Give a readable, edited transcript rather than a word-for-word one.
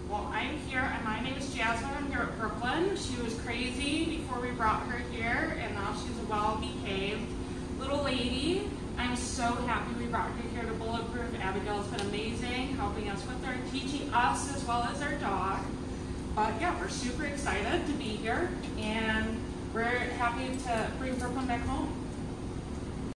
Well, I'm here, and my name is Jasmine. I'm here at Brooklyn. She was crazy before we brought her here, and now she's a well-behaved little lady. I'm so happy we brought her here to Bulletproof. Abigail's been amazing, helping us with her, teaching us as well as our dog. But yeah, we're super excited to be here, and we're happy to bring Brooklyn back home.